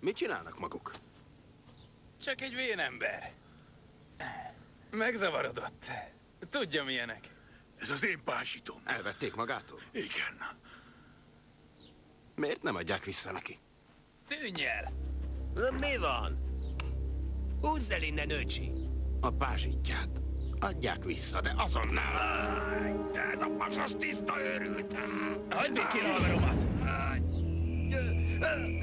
Mit csinálnak maguk? Csak egy vén ember. Megzavarodott. Tudja milyenek. Ez az én pázsitom. Elvették magától? Igen. Miért nem adják vissza neki? Tűnj el! Mi van? Húzz el innen, öcsi! A pázsitját adják vissza, de azonnal! De ez a pasas tiszta őrült! Hagyd még ki a haveromat!